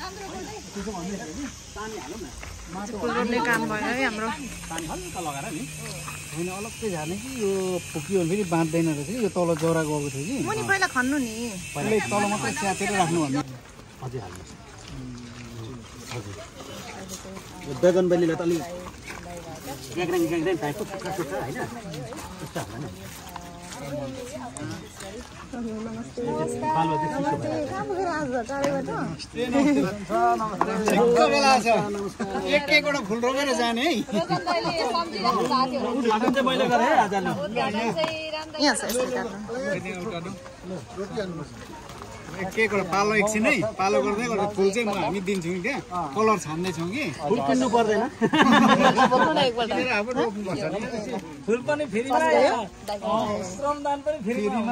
फुल रोप्ने काम भयो है हाम्रो पानी हल्का लगाएर नि होइन अलग्गै झार्ने कि यो फुकियो भने फेरि बाँध्दैन रहेछ कि यो तल जरा गएको थियो कि मुनि पहिला खन्नु नि पहिल्यै तल मात्रै च्यातेर राख्नु भन्ने अझै हाल्नुहोस् हजुर यो बेगनबेलीलाई त अलिक ग्याग्राङ ग्याग्राङ टाइपको टुक्रा टुक्रा होइन त्यस्तो हाल्दैन एक-एकवटा फुल रोपेर जाने है एक-एकवटा पालो एकछिन है पालो गर्दै गर्दा फुल चाहिँ हामी दिन्छौँ क्या कलर छान्दैछौँ कि फुल किन्नु पर्दैन फुल पनि फ्रीमा श्रमदान पनि फ्रीमा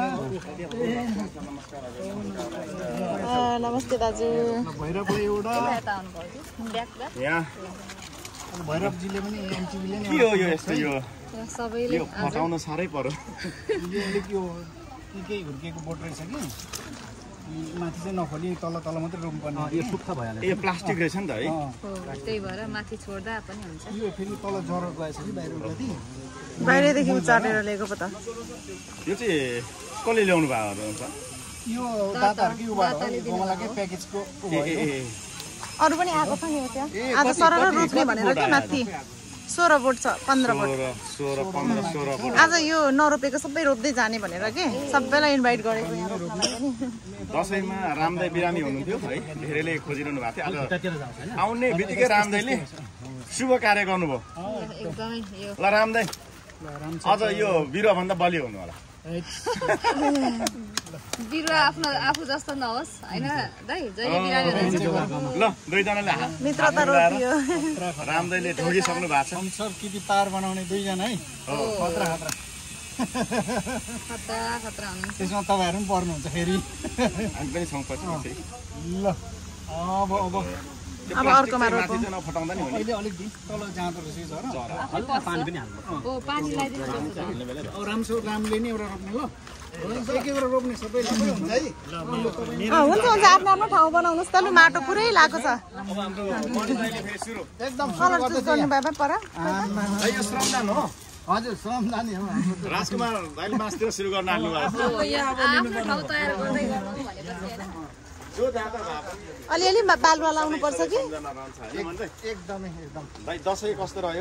नमस्ते दाजु भैरवले एउटा यहाँ भैरवजीले पनि एमटिभीले के हो यो यस्तो यो सबैले यो फटाउन साह्रै पर्यो अलिक यो केही हुर्केको बोट रहेछ कि माथि चाहिँ नखोली तल तल मात्रै रोप्नुपर्ने यो सुक्खा भइहाल्यो यो प्लास्टिक रहेछ नि त है त्यही भएर माथि छोड्दा पनि हुन्छ यो फेरि तल जरो गएछ कि बाहिर उठाउँदै बाहिरदेखि उचालेर ल्याएको पो त यो चाहिँ कसले ल्याउनु भएको हुन्छ यो दाताहरुकै उबाट हो गमलाकै प्याकेजको अरु पनि आएको छ नि त्यहाँ आज सरर रोप्ने भनेर के माथि 16 बोट छ 15 बोट 16 15 16 बोट आज यो नरोपेको सबै रोप्दै जाने भनेर के सबैलाई इन्भाइट गरेको यहाँ रोप्न पनि दशैंमा रामदाई बिरामी हुनुहुन्थ्यो है धेरैले खोजिरहनु भएको थियो आज आउने बित्तिकै रामदाईले शुभ कार्य गर्नुभयो एकदमै यो ल रामदाई अझ यो बिरुवा भन्दा बलियो हुनु होला बिरुवा आफू जस्तो नहोस् हैन दाइ जहिले बिरामी हुन्छ ल दुईजनाले मित्रता रोपियो रामदाईले ठोकिसक्नु भएको छ संसार किति पार बनाउने दुईजना है खतरा खतरा खतरा खतरा हुनुहुन्छ त्यसमा तपाईहरु पनि पर्नुहुन्छ फेरि हामी पनि छौं पछि ल अब अर्कोमा रोपौँ फटाउँदा नि अहिले अलिक दिन तल जाँदो रहेछ जरा हल्का पानी पनि हाल्नु ओ पानी लगाइदिनु अब रामले नि एउटा रोप्ने ल एक-एकवटा रोप्ने सबैले हुन्छ है हुन्छ हुन्छ आफ्नो आफ्नो ठाउँ बनाउनुस् त लु माटो पुरै लागेको छ एकदम कलर चुज गर्नु भए पर यो श्रमदान हो हजुर श्रमदानी हो राजकुमार दाइले मास्तिर सुरु गर्न आल्नु भएको आफ्नो ठाउँ तयार गर्दै गर्नु भनेपछि हैन अलिअलि बालुवा लाउनु पर्छ कि एकदमै एकदम भाइ दशैं कस्तो रह्यो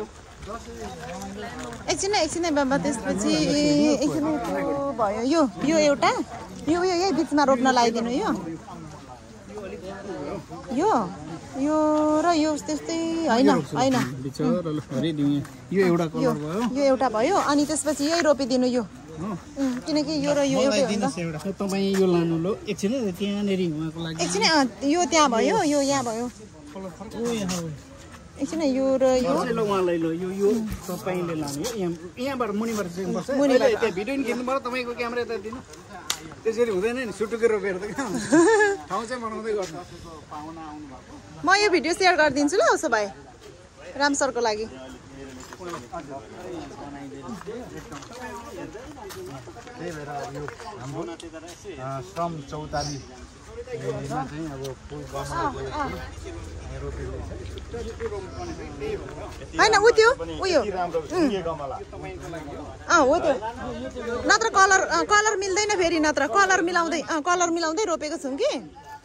एकछिनै बाबा त्यसपछि एकछिन भयो यो एउटा यो यही बिचमा रोप्न लगाइदिनु यो र यो त्यस्तै हैन यो एउटा कलर भयो यो एउटा भयो अनि त्यसपछि यही रोपिदिनु यो किनकि यो र यो एउटा तपाईँ यो लानु लो एकछिन त्यहाँनेरि उहाँको लागि एकछिन यो त्यहाँ भयो यो यहाँ भयो एकछिन यो र यो उहाँलाई लो यो तपाईँले लानु यहाँबाट मुनिबाट चाहिँ बस्छ त्यो भिडियो नि खिच्नु पर्यो तपाईँको क्यामेरा यता दिनु त्यसरी हुँदैन नि सुटुकै रोपेर त ठाउँ चाहिँ बनाउँदै गर्छ पाहुना आउनु भएको म यो भिडियो सेयर गरिदिन्छु ल उसो भए राम सरको लागि त्यही भएर यो हाम्रो श्रम चौतारी चाहिँ अब फुल हैन उ त्यो उयो हो त्यो नत्र कलर मिल्दैन फेरि नत्र कलर मिलाउँदै रोपेको छौँ कि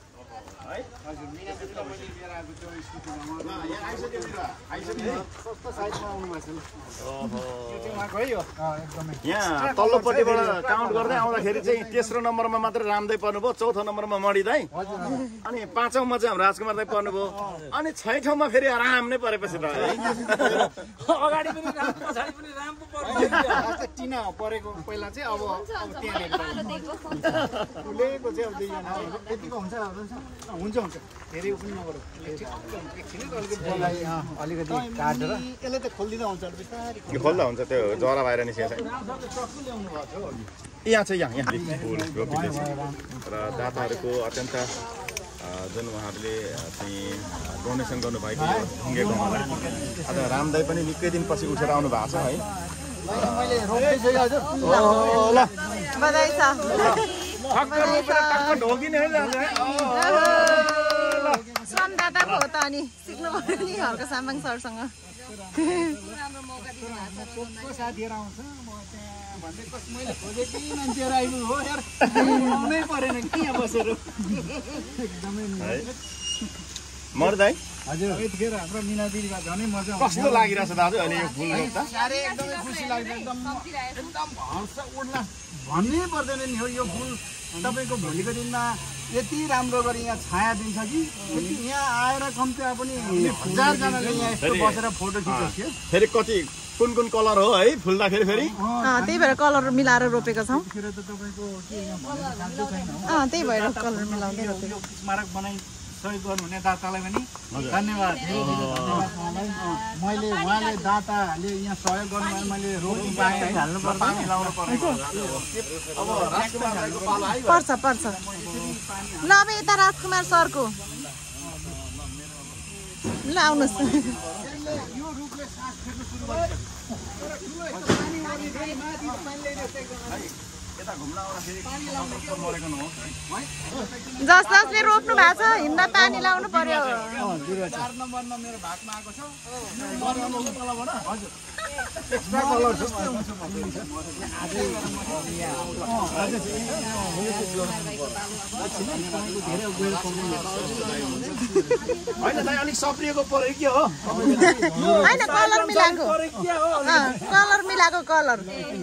यहाँ तल्लोपट्टिबाट काउन्ट गर्दै आउँदाखेरि चाहिँ तेस्रो नम्बरमा मात्र रामदाई पर्नुभयो चौथो नम्बरमा मणि दाई अनि पाँचौँमा चाहिँ हाम्रो राजकुमार दाई पर्नुभयो अनि छैठौँमा फेरि राम नै परेपछि त अगाडि पनि राम पछाडि पनि राम पो पर्छ टिना परेको पहिला चाहिँ अब त्यहाँनिर फुलेको चाहिँ अब दुईजना त्यतिको हुन्छ हुन्छ धेरै पनि नगरौँ अलिकति काटेर यसले त खोलिदिँदा हुन्छ बिस्तारै खोल्दा हुन्छ त्यो जरा बाहिर निस्केछ यहाँ चाहिँ यहाँ फुल रोपिँदैछ र दाताहरूको अत्यन्त जुन उहाँहरूले चाहिँ डोनेसन गर्नुभएको ढुङ्गे गाउँमा आज रामदाई पनि निकै दिनपछि उठेर आउनु भएको छ है ल बधाई छ ढोकिने श्रमदान दाताको हो त अनि सिक्नु पर्यो नि हल्का साम्बाङ सरसँग साथीहरू आउँछ म त्यहाँ भन्दै मैले खोजेको मान्छेहरू आइपुग्नु हो यार आउनै परेन कि यहाँ बसेर एकदमै मर्दै हजुर यतिखेर हाम्रो मिना दिदी झनै मजा कस्तो लागिरहेछ दाजु अहिले यो फुल रोप्दा साह्रै एकदमै खुसी लाग्छ एकदम हर्ष उड्ला भन्नै पर्दैन नि हो यो फुल तपाईँको भोलिको दिनमा यति राम्रो गरी यहाँ छाया दिन्छ कि यति यहाँ आएर कम्तीमा पनि 1000जनाले यहाँ यस्तो बसेर फोटो खिच्छ फेरि कति कुन कलर हो है फुल्दाखेरि फेरि त्यही भएर कलर मिलाएर रोपेका छौँ त तपाईँको के त्यही भएर कलर मिलाउँदै रोपेको स्मारक बनाइ सहयोग गर्नुहुने दातालाई पनि धन्यवाद मैले उहाँले दाताले यहाँ सहयोग गर्नुभयो मैले रोप्नु पाएँ पानी लाउनु पर्छ ल अब यता राजकुमार सरको ल आउनुहोस् यो रुखले सास फेर्न सुरु गर्छ जस जसले रोप्नु भएको छ हिँड्दा पानी लाउनु पर्यो 4 नम्बरमा मेरो भागमा आएको छ हजुर एक्स्ट्रा कलर छ होइन दाइ अलिक सप्रिएको पऱ्यो के हो होइन कलर मिलाएको कलर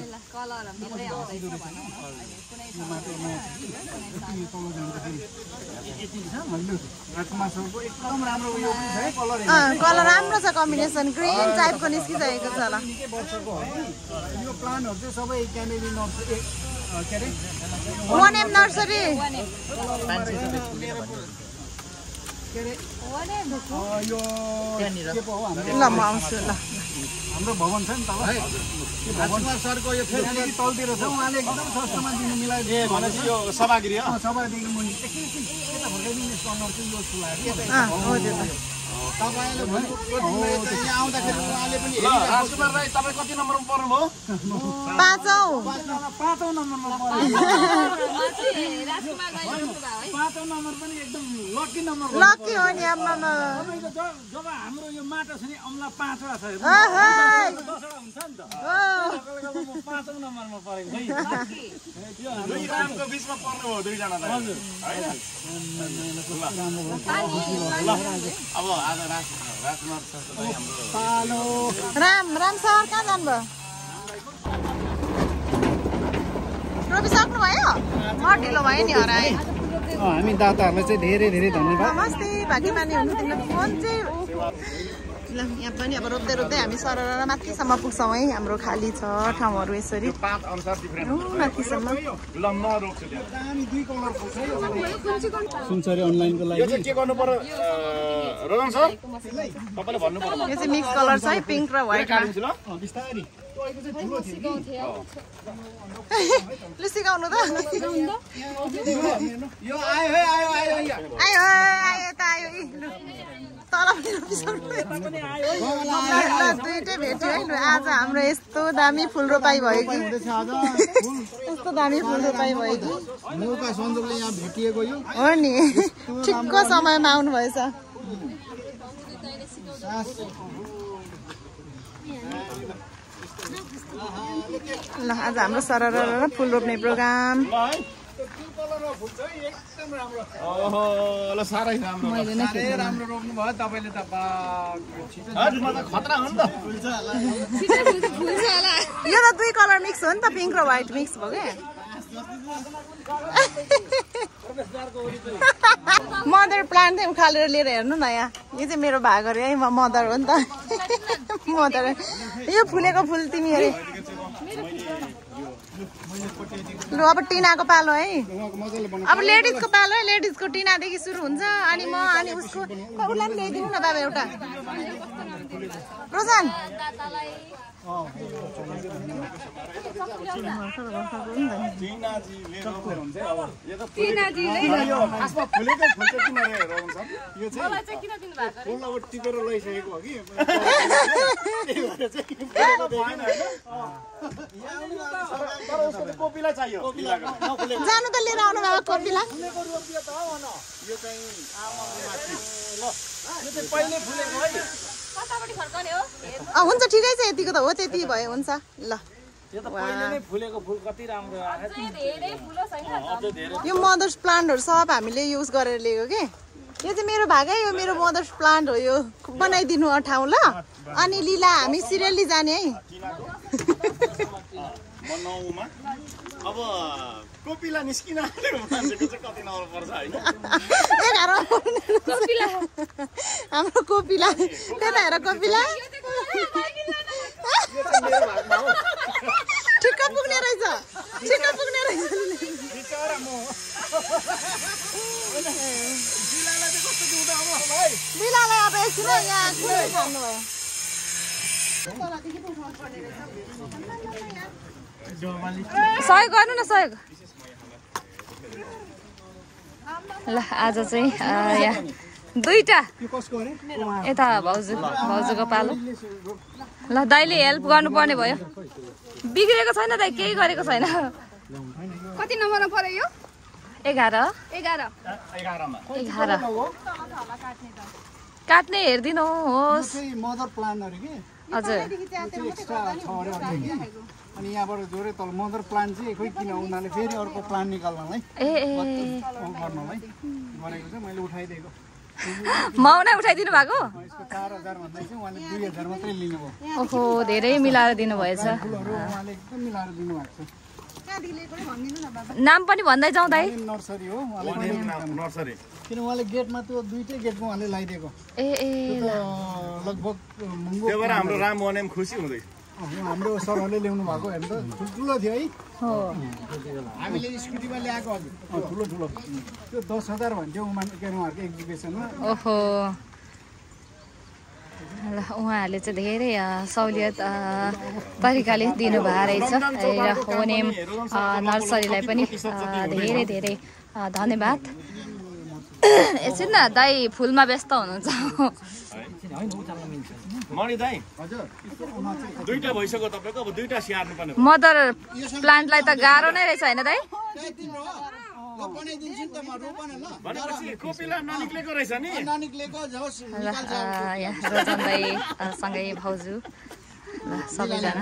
कलर राम्रो छ कम्बिनेसन ग्रिन टाइपको निस्किसकेको छ ल यो प्लान्टहरु चाहिँ सबै क्यानेडी नर्सरी के अरे 1M नर्सरी यो के पो हो ल म आउँछु ल हाम्रो भवन छ नि तल राजकुमार सरको यो फेरि तलतिर छ उहाँले एकदम सस्तोमा दिनु मिलाइदिए भनेपछि यो सभागिरी हो सभादेखि मुनि एकैछिन यता फर्काइदिनु कर्नर चाहिँ यो फुलायो तपाईले यहाँ आउँदाखेरि उहाँले पनि राजकुमार राई तपाईँ कति नम्बरमा पर्नुभयो 5औं नम्बरमा पाँचौं नम्बर पनि एकदम लकी नम्बर लकी हो नि आम्मामा जब हाम्रो यो माटो छ नि अम्ला 5वटा छ 10वटा हुन्छ नि त 5औं नम्बरमा परेको है दुई रामको बीचमा पर्नुभयो दुईजना त हजुर अब आज राजकुमार राम सर कहाँ जानुभयो रोपिसक्नु भयो ढिलो भयो नि हराए हामी दाताहरूलाई चाहिँ धेरै धेरै धन्यवाद नमस्ते भाग्यमानी हुनु तिम्रो फोन चाहिँ ल यहाँ पनि अब रोप्दै रोप्दै हामी सरर माथिसम्म पुग्छौँ है हाम्रो खाली छ ठाउँहरू यसरी 5 अनुसार डिफरेन्ट माथिसम्म लम्ब रोप्छु हामी दुई कलर सुनसरी अनलाइनको लागि यो चाहिँ के गर्नु पर्यो रोजन सर तपाईले भन्नु पर्यो यो चाहिँ मिक्स कलर छ है पिङ्क र व्हाइट काटिन्छु ल बिस्तारै ल सिकाउनु त यो आयो है आयो त आयो तल पनि रोपिसक्नु दुइटै भेट्यो है आज हाम्रो यस्तो दामी फुल रोपाई भयो कि यस्तो दामी फुल रोपाई भयो कि मौका संजोगले यहाँ भेटिएको यो हो नि ठिक्क समयमा आउनु भएछ ल आज हाम्रो सरर फुल रोप्ने प्रोग्राम ओहो ल सारै राम्रो राम्रो रोप्नु भयो तपाईले त हजुर म त खतरा हो नि त यो त दुई कलर मिक्स हो नि त पिङ्क र व्हाइट मिक्स भयो क्या मदर प्लान्ट चाहिँ उखालेर लिएर हेर्नु न यहाँ यो चाहिँ मेरो भाग अरे है मदर हो नि त मदर यो फुलेको फुल तिमी अरे लु अब टिनाको पालो है अब लेडिजको पालो है लेडिजको टिनादेखि सुरु हुन्छ अनि म अनि उसको उसलाई पनि ल्याइदिनु न बाबा एउटा रोजन खासमा फुलेकै फुल्छ किन रे रोहन सर यो चाहिँ फुल अब टिपेर लैसकेको हो कि कोपिला चाहियो जानु त लिएर आउनु भएको कोपिला यो चाहिँ हुन्छ ठिकै छ यतिको त हो त्यति भयो हुन्छ ल यो मदर्स प्लान्टहरू सब हामीले युज गरेर लिएको के यो चाहिँ मेरो भागै यो मेरो मदर्स प्लान्ट हो यो बनाइदिनु ठाउँ ल अनि लीला हामी सिरियली जाने है अब कोपिला निस्किन मान्छेको चाहिँ कति नम्बर पर्छ हैन हाम्रो कोपिला त्यता हेर कोपिला ठिक्क पुग्ने रहेछ बिलालाई अब एकछिन यहाँ कुनै खानु भयो सहयोग गर्नु न सहयोग ल आज चाहिँ यहाँ दुईटा यता भाउजूको पालो ल दाइले हेल्प गर्नुपर्ने भयो बिग्रेको छैन दाइ केही गरेको छैन कति नम्बरमा पर्यो यो 11 काट्ने हेरिदिनुहोस् मदर प्लान्टहरु के हजुर एक्स्ट्रा छ अरे अनि यहाँबाट जोरे तल मदर प्लान्ट चाहिँ खोइ किन उनीहरूले फेरि अर्को प्लान्ट निकाल्नलाई गर्नलाई भनेको चाहिँ मैले उठाइदिएको माउनै उठाइदिनु भएको यसको 4000 भन्दै चाहिँ उहाँले 2000 मात्रै लिनुभयो ओहो धेरै मिलाएर दिनुभएछ उहाँले एकदम मिलाएर दिनुभएको छ नाम पनि भन्दै जाउँ दाइ नर्सरी हो नर्सरी किन उहाँले गेटमा त्यो दुईटै गेटमा उहाँले लगाइदिएको लगभग त्यो भएर हाम्रो राम बने पनि खुसी हुँदै हाम्रो सरहरूले ल्याउनु भएको हेर्नु त ठुल्ठुलो थियो है हामीले स्कुटीमा ल्याएको हजुर ठुलो त्यो 10,000 भन्थ्यो उहाँहरूको एक्जिबिसनमा ओहो ल उहाँहरूले चाहिँ धेरै सहुलियत तरिकाले दिनुभएको रहेछ र ओनेम नर्सरीलाई पनि धेरै धेरै धन्यवाद एकछिन न दाइ फुलमा व्यस्त हुनुहुन्छ मणि दाइ हजुर दुईटा भइसक्यो तपाईको अब दुईटा स्याहार्नु पर्ने मदर प्लान्टलाई त गाह्रो नै रहेछ हैन दाइ भनेपछि कोपिला ननिक्लेको रहेछ नि यहाँ रोजन दाइ सँगै भाउजू ल सबैजना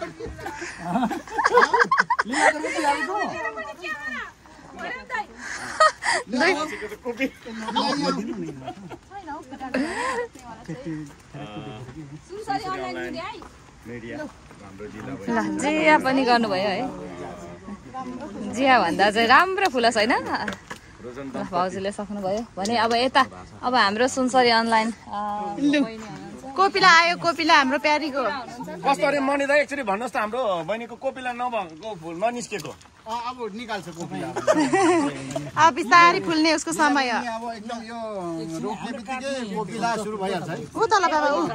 ल जिया पनि गर्नुभयो है जिया भन्दा चाहिँ राम्रो फुल छैन भाउजूले सक्नुभयो भने अब यता अब हाम्रो सुनसरी अनलाइन कोपिला आयो कोपिला हाम्रो प्यारीको कस्तो अरे मणि दाइ एकचोटि भन्नुहोस् त हाम्रो बहिनीको कोपिला नभएको फुल ननिस्केको अब निकाल्छ कोपिला अब बिस्तारै फुल्ने उसको समय अब एकदम यो रोप्ने बित्तिकै कोपिला सुरु भइहाल्छ है उ तल बाबा उ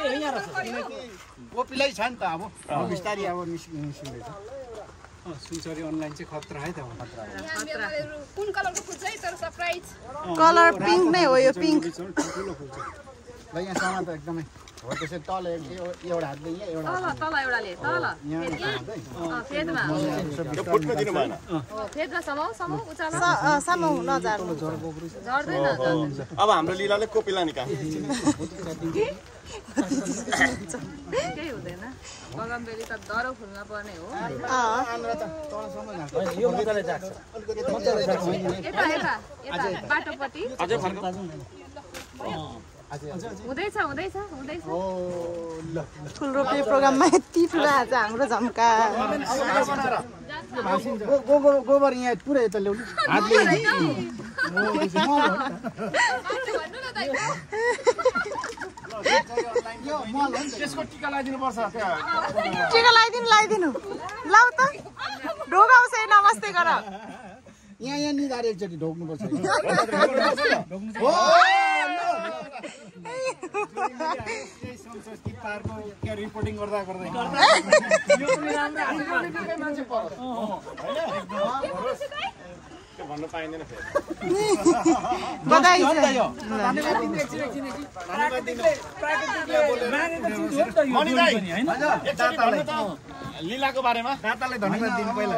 कोपिलै छ नि त अब बिस्तारै अब निस्किँदैछ सुनसरी अनलाइन चाहिँ खतरा है त कुन कलरको फुल चाहिँ तर सरप्राइज कलर पिङ्क नै हो यो पिङ्क ठुलो फुल छ ल यहाँसम्म त एकदमै हो त्यसै तल एउटा हातले यहाँ एउटा तल एउटाले तल फेदमा त्यो फुट्न दिनु भएन फेदमा समाउ उचालो सामु नजार्नु झर्दैन अब हाम्रो लीलाले कोपिला निकाल्छ केही हुँदैन बगनबेली त दरो फुल्न पर्ने हो यो मजाले जान्छ यता बाटोपट्टि अझै फर्क हुँदैछ फुल रोप्ने प्रोग्राममा यति ठुलो आज हाम्रो झम्का गोबर यहाँ पुरै यता ल्याउनु त्यसको टिका लगाइदिनु पर्छ टिका लगाइदिनु लाउ त ढोगाउँछ नमस्ते गर यहाँ निधार एकचोटि ढोक्नुपर्छ रिपोर्टिङ गर्दा भन्नु पाइँदैन बधाई लीलाको बारेमा दातालाई धन्यवाद दिनु पहिला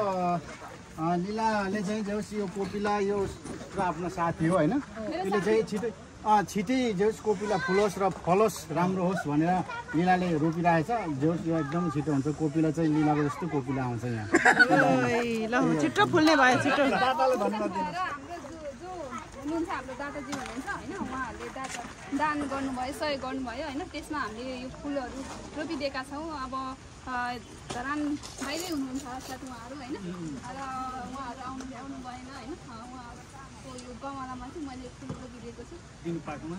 लीलाले चाहिँ जस यो कोपिला यो आफ्नो साथी हो होइन त्यसले चाहिँ छिटै छिटै जेस कोपिला फुलोस् र फलोस् राम्रो होस् भनेर लिलाले रोपिरहेछ जेस यो एकदम छिटो हुन्छ कोपिला चाहिँ लिलाको जस्तो कोपिला आउँछ यहाँ ल छिटो फुल्ने भयो छिटो दादाले धन्यवाद दिनु हुनुहुन्छ हाम्रो दादाजी हुनुहुन्छ होइन उहाँहरूले दान गर्नुभयो सहयोग गर्नुभयो होइन त्यसमा हामीले यो फुलहरू रोपिदिएका छौँ अब धरान बाहिरै हुनुहुन्छ साथ उहाँहरू होइन र उहाँहरू आउनु भएन होइन उहाँहरूको यो गमलामा चाहिँ मैले फुल रोपिदिएको छु दिनपाकोमा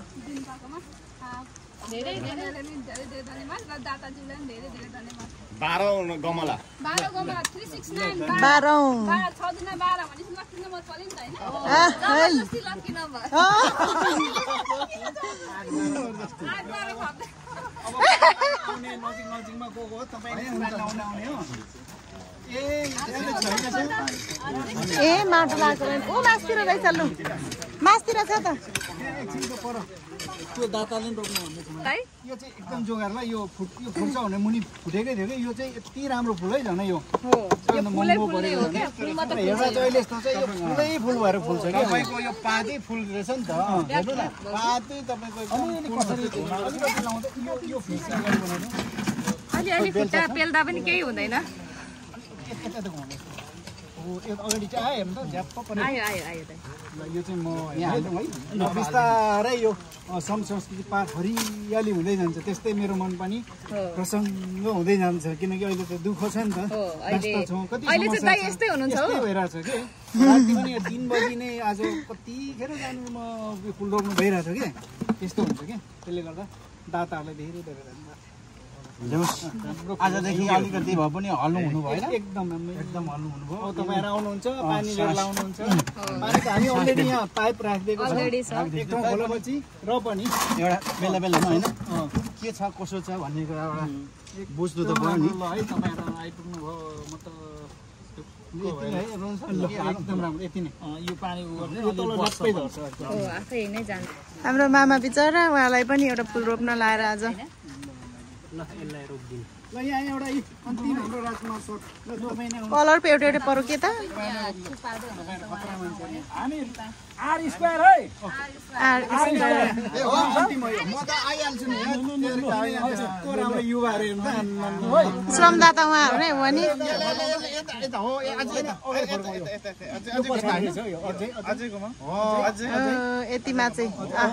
धेरै धेरै धेरै धन्यवाद र दादाजीलाई पनि धेरै धेरै धन्यवाद 12 गमला 369 6 दिनमा 12 भनेपछि लक्की नम्बर पर्यो नि त होइन लक्की नम्बर नजिकमा गएको हो तपाईँ आउने हो ए माटो लाग्छ ओ मासतिर रहेछ लु मासतिर छ त त्यो दाताले रोप्नु भन्दैछ यो चाहिँ एकदम जोगारलाई यो फुल्छ भने मुनि फुटेकै थियो कि यो चाहिँ यति राम्रो फुल है झन् यो महँगो परेको हेर्दा चाहिँ अहिले यस्तो चाहिँ यो फुलै फुल भएर फुल्छ कि तपाईँको यो पातै फुल रहेछ नि त हेर्नु न पातै तपाईँको यो फिस अलि खुट्टा पेल्दा पनि केही हुँदैन अगाडि चाहिँ आयो हेर्नु त झ्याप्प आयो यो चाहिँ म यहाँ हाल्नु है बिस्तारै यो संस्कृति पात हरियाली हुँदै जान्छ त्यस्तै मेरो मन पनि प्रसङ्ग हुँदै जान्छ किनकि अहिले त दुःख छ नि त अहिले चाहिँ दाइ यस्तै हुनुहुन्छ हो भइरहेछ कि राति पनि 3 बजी नै आज कतिखेर जानु म फुल रोप्नु भइरहेछ कि त्यस्तो हुन्छ कि त्यसले गर्दा दाताहरूलाई धेरै धेरै धन्यवाद आजदेखि अलिकति भए पनि हल्नु हुनु भएन एकदम हल्नु हुनुभयो अब तपाईँहरू आउनुहुन्छ पानी लिएर लाउनुहुन्छ पानी त हामी अलरेडी यहाँ पाइप राखिदिएको छ एकदम खोलेपछि र पनि एउटा बेला बेलामा होइन के छ कसो छ भन्ने कुरा एउटा बुझ्नु त भयो नि ल है तपाईँहरू आइपुग्नु भयो म त एकदम राम्रो यति नै यो पानी आफै नै जान्छ हाम्रो मामा बिचरा उहाँलाई पनि एउटा फुल रोप्न लाएर आज ल यहाँ एउटा अन्तिम हाम्रो राजकुमार सर ल तपाईँ नै कलर पे एउटा एउटा परो के त हामी आर स्क्वायर है म त आइहाल्छु नि राम्रो युवाहरू श्रमदाता उहाँहरू नै हो नि यतिमा चाहिँ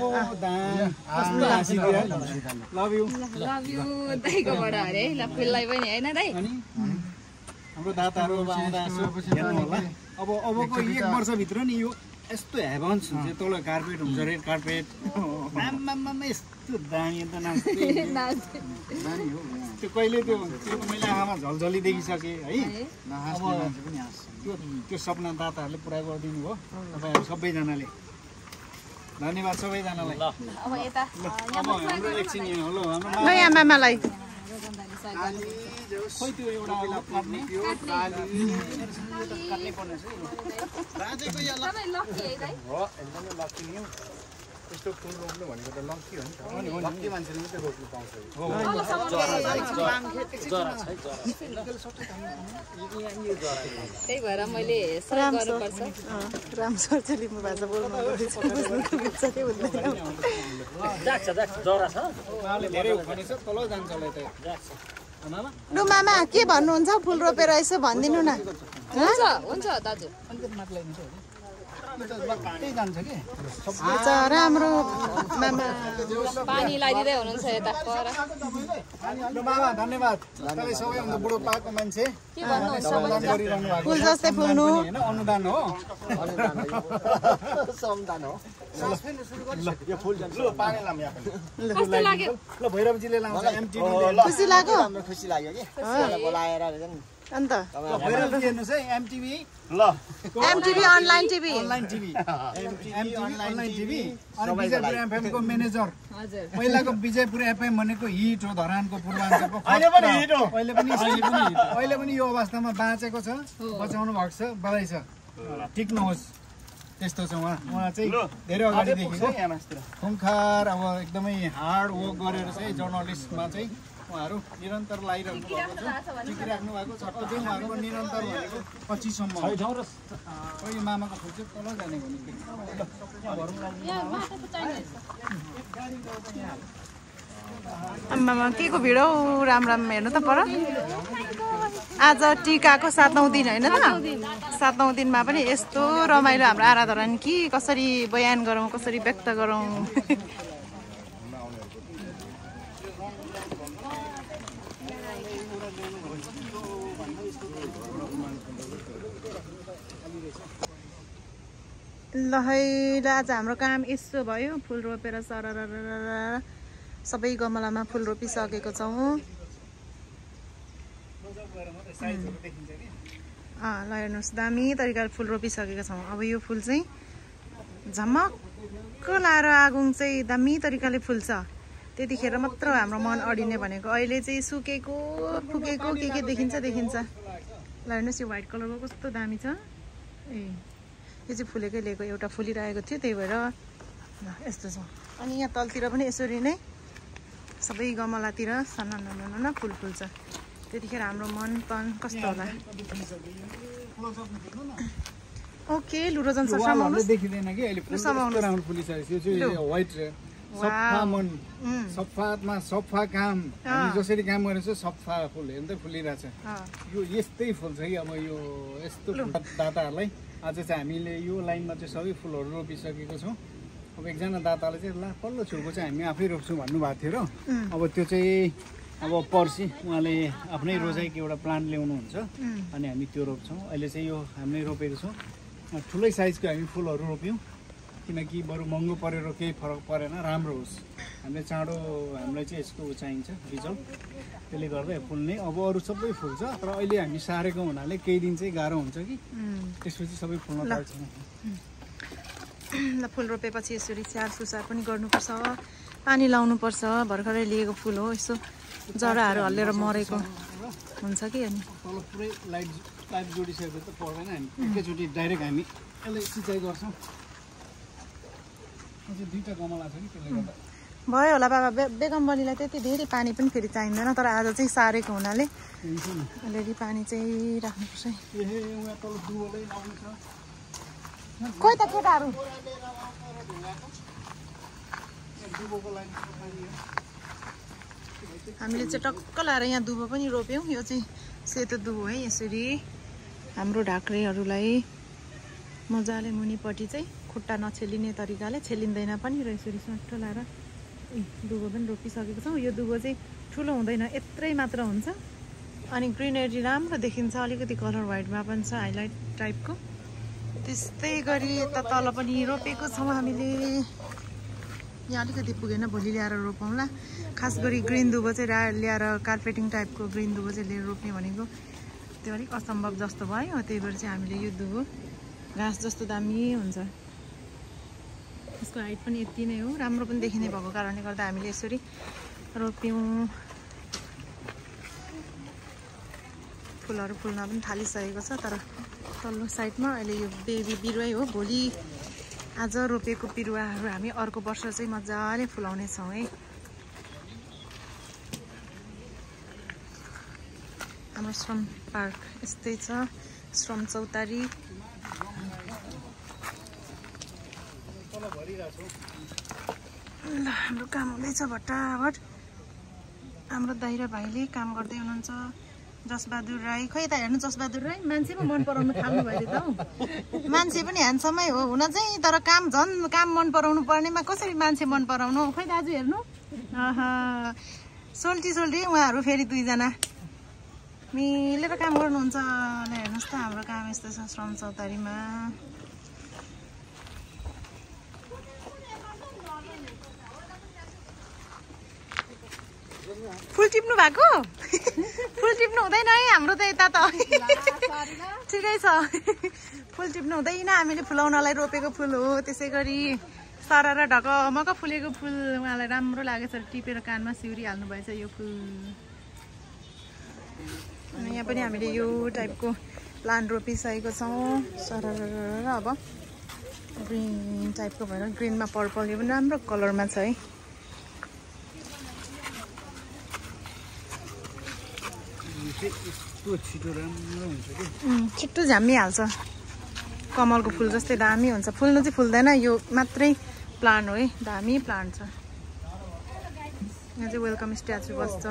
लभ यु दाइकोबाट अरे ल फुललाई पनि होइन दाइ हाम्रो दाताहरू आउँदा हेर्नु होला अबको 1 वर्षभित्र नि यो यस्तो हेभन्स हुन्छ तल कार्पेट हुन्छ रेड कार्पेट आम्मामा यस्तो दामी त दामी हो त्यो कहिले त्यो मैले आँखामा झलझली देखिसकेँ है अब त्यो सपना दाताहरूले पुरा गरिदिनु हो तपाईँहरू सबैजनाले धन्यवाद सबैजनालाई अब यता अब हाम्रो एकछिन यहाँ हो हाम्रो नयाँ मामालाई खोइ त्यो एउटा काट्ने पर्ने राजेको यहाँ हो एकदमै लक्की नि यस्तो फुल रोप्नु भनेको त लक्की हो नि त लक्की मान्छेले मात्रै रोप्नु पाउँछ त्यही भएर मैले गर्नुपर्छ राम सर चाहिँ लिम्बू भाषा बोल्नु धेरै उखाने छ तल जान्छ होला त लु मामा के भन्नुहुन्छ फुल रोपेर यसो भनिदिनु न हुन्छ दाजु जान्छ कि राम्रो मामा पानी लगाइदिँदै हुनुहुन्छ यता पर मामा धन्यवाद तपाईँ सबैभन्दा बुढो पाएको मान्छे के भन्नुहुन्छ फुल जस्तै फुल्नु होइन अनुदान हो समदान हो यो फुल जान्छ ल पानी लाम यहाँ कस्तो लाग्यो ल भैरवजीले लाउँछ एमटिभी खुसी लाग्यो राम्रो खुसी लाग्यो कि बोलाएर अन्त भैरवजी हेर्नुहोस् है एमटिभी ल MTV online TV online TV MTV online TV अनि विजयपुर एफएम को म्यानेजर पहिलाको विजयपुर एफएम भनेको हिट हो धरानको पूर्वाञ्चलको अहिले पनि हिट हो अहिले पनि यो अवस्थामा बाँचेको छ बचाउनु भएको छ बधाई छ ठिक नहोस् त्यस्तो छ उहाँ चाहिँ धेरै अगाडिदेखि खुङखार अब एकदमै हार्ड वर्क गरेर चाहिँ जर्नलिस्टमा चाहिँ उहाँहरू निरन्तर लगाइराख्नु भएको छ टिकिराख्नु भएको छ अझै उहाँहरूको निरन्तर भनेको 25 सम्म पहिले मामाको फुल चाहिँ तल जाने भनेको आम्मामा के को भिड हौ राम राम हेर्नु त पर आज टिकाको 7-9 दिन होइन त 7-9 दिनमा पनि यस्तो रमाइलो हाम्रो आराधना कि कसरी बयान गरौँ कसरी व्यक्त गरौँ ल है आज हाम्रो काम यसो भयो फुल रोपेर सरर सबै गमलामा फुल रोपिसकेको छौँ ल हेर्नुहोस् दामी तरिकाले फुल रोपिसकेका छौँ अब यो फुल चाहिँ झमक्क लाएर आगुङ चाहिँ दामी तरिकाले फुल्छ त्यतिखेर मात्र हाम्रो मन अडिने भनेको अहिले चाहिँ सुकेको फुकेको के देखिन्छ ल हेर्नुहोस् यो व्हाइट कलरको कस्तो दामी छ ए यो चाहिँ फुलेकै लिएको एउटा फुलिरहेको थियो त्यही भएर यस्तो छ अनि यहाँ तलतिर पनि यसरी नै सबै गमलातिर सन्न फुल फुल्छ त्यतिखेर हाम्रो मन तन कस्तो होला ओके लुरो जान्छ देखिँदैन कि अहिले कस्तो राम्रो फुलिसकेको यो चाहिँ व्हाइट सफा मन सफामा सफा काम हामी जसरी काम गरेको छ सफा फुल हेर्दै फुलिरहेछ यो यस्तै फुल्छ कि अब यो यस्तो दाताहरूलाई आज चाहिँ हामीले यो लाइनमा चाहिँ सबै फुलहरू रोपिसकेको छौँ अब एकजना दाताले चाहिँ ला पल्लो छेउको चाहिँ हामी आफै रोप्छौँ भन्नुभएको थियो र अब त्यो चाहिँ अब पर्सि उहाँले आफ्नै रोजाइको एउटा प्लान्ट ल्याउनुहुन्छ अनि हामी त्यो रोप्छौँ अहिले चाहिँ यो हामीले रोपेको छौँ ठुलै साइजको हामी फुलहरू रोप्यौँ किनकि बरु महँगो परेर केही फरक परेन राम्रो होस् हामीले चाँडो हामीलाई चाहिँ यसको चाहिन्छ रिजल्ट त्यसले गर्दा फुल्ने अब अरू सबै फुल्छ तर अहिले हामी सारेको हुनाले केही दिन चाहिँ गाह्रो हुन्छ कि त्यसपछि सबै फुल्न थाल्छ ल फुल रोपेपछि यसरी स्याहार सुसार पनि गर्नुपर्छ पानी लाउनुपर्छ भर्खरै लिएको फुल हो यसो जराहरू हल्लेर मरेको हुन्छ कि अनि तल पुरै लाइट जोडिसकेको त पर्दैन हामी एकैचोटि डाइरेक्ट हामी यसलाई सिँचाइ गर्छौँ दुईवटा गमला छ कि त्यसले गर्दा भयो होला बाबा बेगमबनीलाई त्यति धेरै पानी पनि फेरि चाहिँदैन तर आज चाहिँ सारेको हुनाले अलरेडी पानी चाहिँ राख्नुपर्छ खोइ त केटाहरू हामीले चाहिँ टक्क लाएर यहाँ दुबो पनि रोप्यौँ यो चाहिँ सेतो दुबो है यसरी हाम्रो ढाक्रेहरूलाई मजाले मुनिपट्टि चाहिँ खुट्टा नछेलिने तरिकाले छेलिँदैन पनि र यसरी सट्ट लाएर दुबो पनि रोपिसकेको छौँ यो दुबो चाहिँ ठुलो हुँदैन यत्रै मात्र हुन्छ अनि ग्रिनरी राम्रो देखिन्छ अलिकति कलर व्हाइटमा पनि छ हाइलाइट टाइपको त्यस्तै गरी यता तल पनि रोपेको छौँ हामीले यहाँ अलिकति पुगेन भोलि ल्याएर रोपौँला खास गरी ग्रिन दुबो चाहिँ ल्याएर कार्पेटिङ टाइपको ग्रिन दुबो चाहिँ लिएर रोप्ने भनेको त्यो अलिक असम्भव जस्तो भयो त्यही भएर चाहिँ हामीले यो दुबो घाँस जस्तो दामी हुन्छ यसको हाइट पनि यति नै हो राम्रो पनि देखिने भएको कारणले गर्दा हामीले यसरी रोप्यौँ फुलहरू फुल्न पनि थालिसकेको छ तर तल्लो साइडमा अहिले यो बेबी बिरुवै हो भोलि आज रोपेको बिरुवाहरू हामी अर्को वर्ष चाहिँ मजाले फुलाउने छौँ है हाम्रो श्रम पार्क यस्तै छ श्रम चौतारी ल हाम्रो काम हुँदैछ भट्टाभट हाम्रो दाइरा भाइले काम गर्दै हुनुहुन्छ जसबहादुर राई खै त हेर्नु जसबहादुर राई मान्छे पो मन पराउनु थाल्नु भयो त हौ मान्छे पनि ह्यान्डसमै हो हुन चाहिँ तर काम झन् काम मन पराउनु पर्नेमा कसरी मान्छे मन पराउनु खै दाजु हेर्नु सोल्टी उहाँहरू फेरि दुईजना मिलेर काम गर्नुहुन्छ ल हेर्नुहोस् त हाम्रो काम यस्तो छ श्रम चौतारीमा फुल टिप्नु भएको फुल टिप्नु हुँदैन है हाम्रो त यता त ठिकै छ फुल टिप्नु हुँदैन हामीले फुलाउनलाई रोपेको फुल हो त्यसै गरी सरा र ढकमक फुलेको फुल उहाँलाई राम्रो लागेछ टिपेर कानमा सिउरी हाल्नु भएछ यो फुल अनि यहाँ पनि हामीले यो टाइपको प्लान्ट रोपिसकेको छौँ सरा र अब ग्रिन टाइपको भएर ग्रिनमा पर्पल यो पनि राम्रो कलरमा छ है यस्तो छिटो राम्रो हुन्छ कि छिट्टो झ्याम्मिहाल्छ कमलको फुल जस्तै दामी हुन्छ फुल्नु चाहिँ फुल्दैन यो मात्रै प्लान्ट हो है दामी प्लान्ट छ यहाँ चाहिँ वेलकम स्ट्याचु बस्छ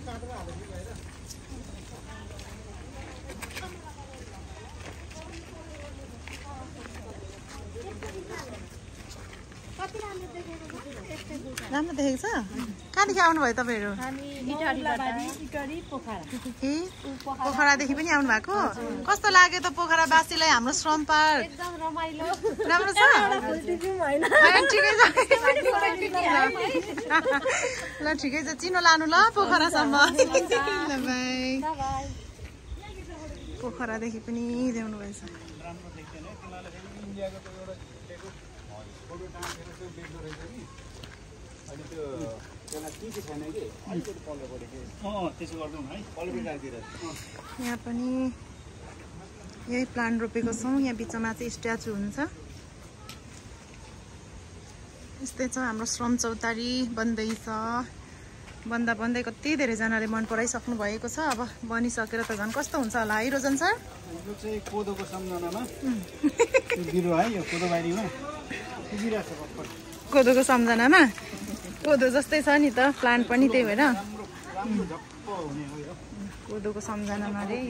राम्रो देखेको छ कहाँदेखि आउनुभयो तपाईँहरू ए पोखरादेखि पनि आउनु भएको कस्तो लाग्यो त पोखरावासीलाई हाम्रो श्रम पार्क राम्रो छ ल ठिकै छ चिनो लानु ल पोखरासम्म ल बाई पोखरादेखि पनि ल्याउनु भएछ यहाँ पनि यही प्लान्ट रोपेको छौँ यहाँ बिचमा चाहिँ स्ट्याचु हुन्छ यस्तै छ हाम्रो श्रम चौतारी बन्दैछ बन्दा बन्दै कति धेरैजनाले मन पराइसक्नु भएको छ अब बनिसकेर त झन् कस्तो हुन्छ होला है रोजन सर यो चाहिँ कोदोको सम्झनामा बिरुवा है यो कोदोबारीमा कोदोको सम्झनामा कोदो जस्तै छ नि त प्लान्ट पनि त्यही भएर कोदोको सम्झनामा रे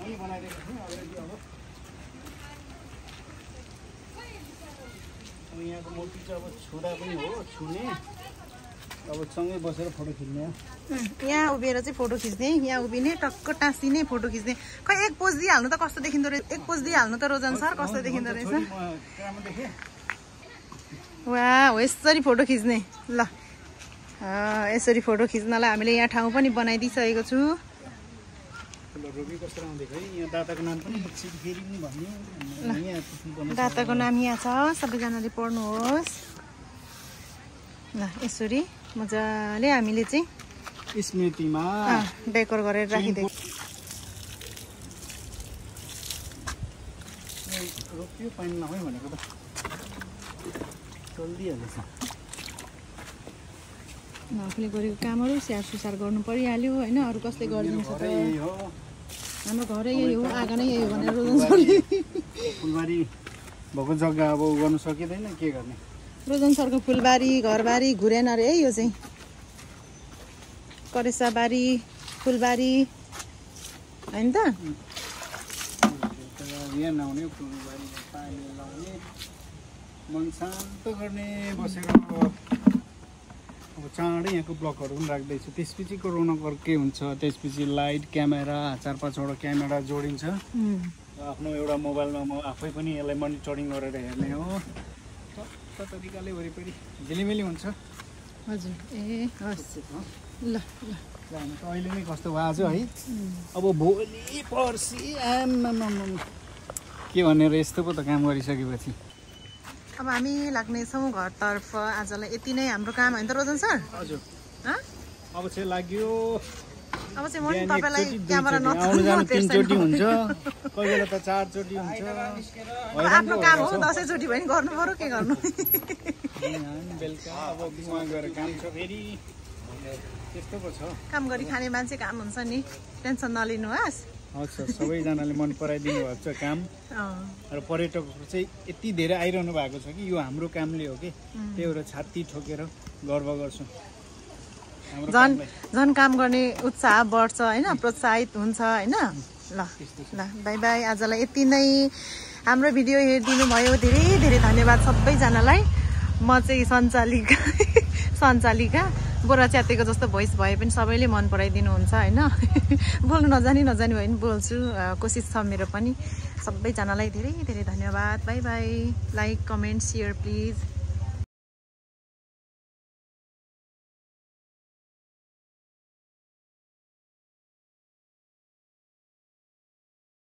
यहाँको मूर्ति चाहिँ अब छोरा पनि हो छुने अब सँगै बसेर फोटो खिच्ने यहाँ उभिएर चाहिँ फोटो खिच्ने यहाँ उभिने टक्क टाँसिने फोटो खिच्ने खै एक पोज दिइहाल्नु त कस्तो देखिँदो रहेछ एक पोज दिइहाल्नु त रोजन सर कस्तो देखिँदो रहेछ वा हो यसरी फोटो खिच्ने ल यसरी फोटो खिच्नलाई हामीले यहाँ ठाउँ पनि बनाइदिइसकेको छु दाताको नाम यहाँ छ सबैजनाले पढ्नुहोस् ल यसरी मजाले हामीले चाहिँ स्मृतिमा डेकोर गरेर राखिदिएको रोप्यो पानी नभए भनेको त चल्दिहाल्छ आफूले गरेको कामहरू स्याहार सुसार गर्नु परिहाल्यो होइन अरू कसले गरिदिन्छ त हाम्रो घरै यही हो आँगन नै यही हो भनेर रोजन सरले फुलबारी भएको जग्गा अब गर्नु सकिँदैन के गर्ने रोजन सरको फुलबारी घरबारी घुरेन अरे है यो चाहिँ करेसाबारी फुलबारी होइन त यहाँ नआउने फुलबारी पानी लाउने मन शान्त गर्ने बसेर अब चाँडै यहाँको ब्लकहरू पनि राख्दैछु त्यसपछि रोनक अर्कै हुन्छ त्यसपछि लाइट क्यामेरा 4-5वटा क्यामेरा जोडिन्छ आफ्नो एउटा मोबाइलमा म आफै पनि यसलाई मोनिटरिङ गरेर हेर्ने हो सबै तरिकाले वरिपरि झिलिमिली हुन्छ हजुर ए हस् ल ल अहिले नै कस्तो भयो आज है अब भोलि पर्सि के भनेर यस्तो पो त काम गरिसकेपछि अब हामी लाग्नेछौँ घरतर्फ आजलाई यति नै हाम्रो काम होइन त रोजन सर हजुर अब चाहिँ लाग्यो अब चाहिँ म नि तपाईँलाई क्यामेरा तीनचोटि हुन्छ कोही बेला त 4 चोटि हुन्छ आफ्नो काम हो 10 चोटि भयो नि गर्नु पर्यो के गर्नु बेलुका अब वहाँ गएर काम छ फेरि त्यस्तो पो छ काम गरी खाने मान्छे काम हुन्छ नि टेन्सन नलिनुहोस् हजुर सबैजनाले मन पराइदिनु भएको छ काम र पर्यटकहरू चाहिँ यति धेरै आइरहनु भएको छ कि यो हाम्रो कामले हो कि त्यही भएर छाती ठोकेर गर्व गर्छु झन् काम गर्ने उत्साह बढ्छ होइन प्रोत्साहित हुन्छ होइन ल ल बाई बाई आजलाई यति नै हाम्रो भिडियो हेरिदिनु भयो धेरै धेरै धन्यवाद सबैजनालाई म चाहिँ सञ्चालिका बोरा च्यातेको जस्तो भोइस भए पनि सबैले मन पराइदिनुहुन्छ होइन बोल्नु नजानी भए पनि बोल्छु कोसिस छ मेरो पनि सबैजनालाई धेरै धेरै धन्यवाद bye bye like comment share please